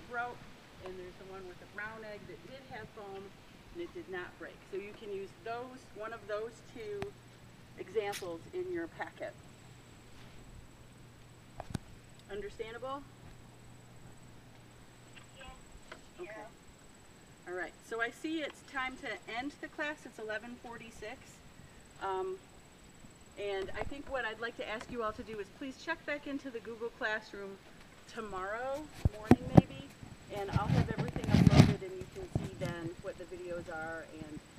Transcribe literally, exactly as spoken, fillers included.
broke, and there's the one with the brown egg that did have foam and it did not break. So you can use those, one of those two examples in your packet. Understandable? Okay. All right, so I see it's time to end the class. It's eleven forty-six. Um, and I think what I'd like to ask you all to do is please check back into the Google Classroom tomorrow morning maybe, and I'll have everything uploaded and you can see then what the videos are and